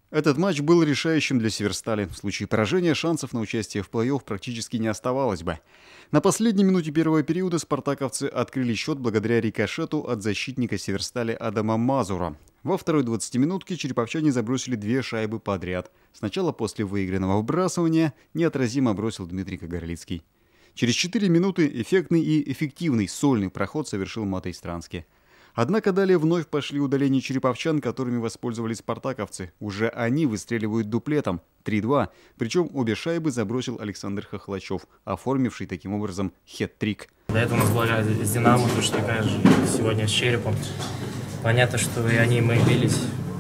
Этот матч был решающим для Северстали. В случае поражения шансов на участие в плей-офф практически не оставалось бы. На последней минуте первого периода спартаковцы открыли счет благодаря рикошету от защитника Северстали Адама Мазура. Во второй 20-минутке череповчане забросили 2 шайбы подряд. Сначала после выигранного вбрасывания неотразимо бросил Дмитрий Кагарлицкий. Через 4 минуты эффектный и эффективный сольный проход совершил Матей Странский. Однако далее вновь пошли удаления череповчан, которыми воспользовались спартаковцы. Уже они выстреливают дуплетом 3-2, причем обе шайбы забросил Александр Хохлачев, оформивший таким образом хет-трик. До этого у нас была с «Динамо», точно такая же сегодня с «Черепом». Понятно, что и они, и мы бились,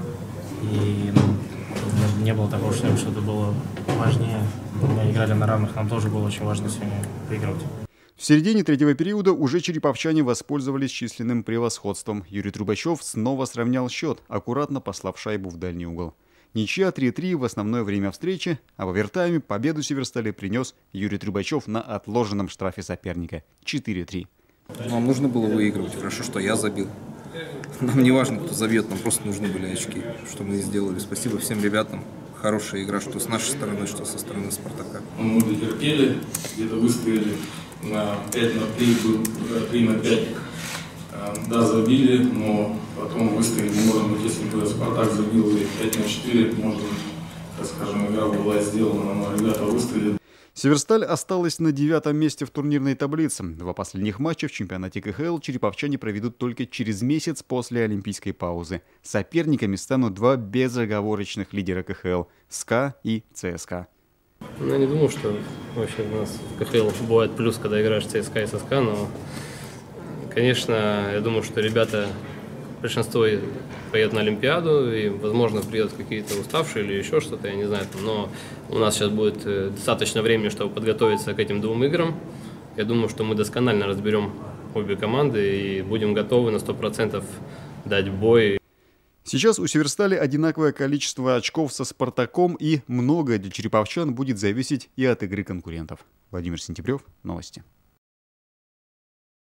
и не было такого, что что-то было важнее. Мы играли на равных, нам тоже было очень важно сегодня выигрывать. В середине третьего периода уже череповчане воспользовались численным превосходством. Юрий Трубачев снова сравнял счет, аккуратно послав шайбу в дальний угол. Ничья 3-3 в основное время встречи, а в овертайме победу Северстали принес Юрий Трубачев на отложенном штрафе соперника 4-3. Нам нужно было выигрывать. Хорошо, что я забил. Нам не важно, кто забьет, нам просто нужны были очки, что мы и сделали. Спасибо всем ребятам. Хорошая игра, что с нашей стороны, что со стороны Спартака. Мы дотерпели, где-то выстояли на 5-3, был 3-5. Да, забили, но потом выстояли. Может быть, если бы Спартак забил 5-4, может быть, так скажем, игра была сделана, но ребята выстояли. Северсталь осталась на 9-м месте в турнирной таблице. 2 последних матча в чемпионате КХЛ череповчане проведут только через месяц после олимпийской паузы. Соперниками станут 2 безоговорочных лидера КХЛ – СКА и ЦСКА. Я не думаю, что вообще у нас в КХЛ бывает плюс, когда играешь ЦСКА и СКА, но, конечно, я думаю, что ребята, большинство поедут на Олимпиаду, и, возможно, приедут какие-то уставшие или еще что-то, я не знаю, но у нас сейчас будет достаточно времени, чтобы подготовиться к этим 2 играм. Я думаю, что мы досконально разберем обе команды и будем готовы на 100% дать бой. Сейчас у Северстали одинаковое количество очков со Спартаком, и многое для череповчан будет зависеть и от игры конкурентов. Владимир Сентябрев, новости.